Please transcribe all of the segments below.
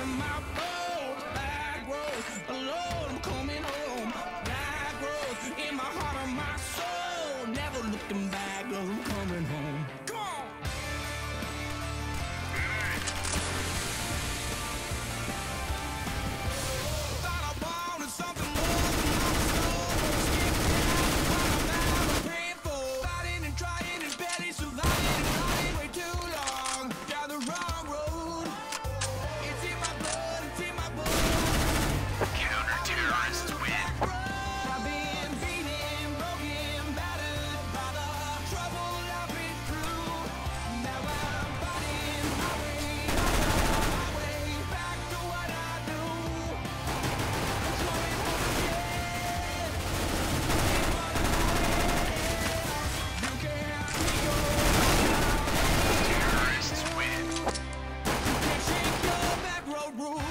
of my bones. Back roads, alone, I'm coming home. Back roads, in my heart of my soul. Never looking back, 'cause I'm coming home. Come on! Thought I wanted something more than my soul. Skipped out what I'm ever praying for. Fighting and trying and barely surviving and trying way too long. Down the wrong road. It's in my blood, it's in my blood. Counter-terrorists win. I've been beaten, broken, battered by the trouble I've been through. Now I'm fighting my way back to what I do. I'm coming home again. You can't Terrorists win. shake your back road rules.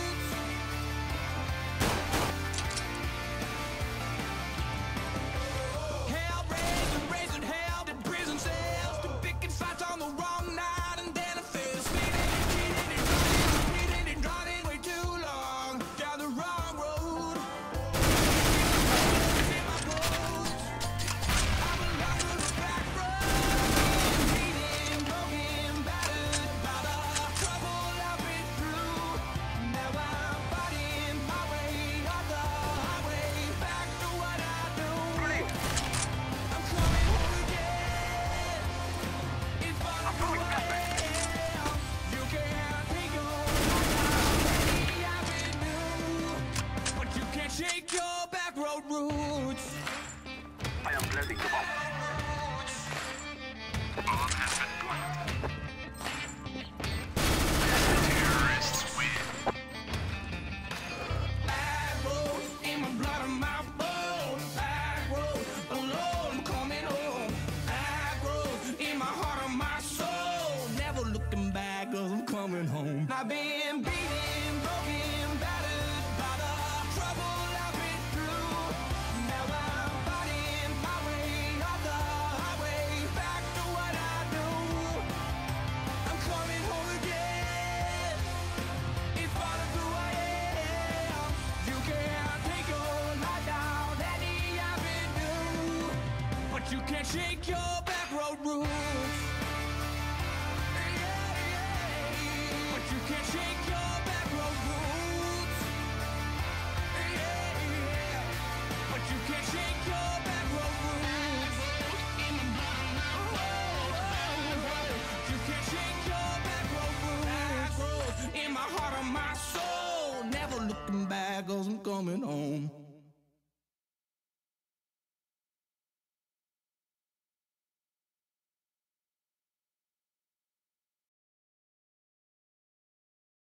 Hell raising hell to prison cells, to picking fights on the wrong night, and then I feel speeding and driving way too long down the wrong road. It's in my bones. I belong to the back road. Beaten, broken, battered by the trouble I've been through. Now I'm fighting my way on the highway back to what I do. I'm coming home again. It's fun who I am. You can't take your life I've been new, but you can't shake your back road roots. I am planting the bomb. Bomb has been planted. Terrorists win. Back road in my blood and my bones. Back road alone, I'm coming home. Back road in my heart and my soul. Never looking back, 'cause I'm coming home. I've been beaten, broken, battered by the trouble I've been through. Now I'm fighting my way on the highway back to what I do. I'm coming home again. It's part of who I am. You can't take your life down any avenue, but you can't shake your back road rules. But you can't shake your back road rules. But you can't shake your back road rules. You can't shake your back road rules. In my heart and my soul, never looking back, 'cause I'm coming home.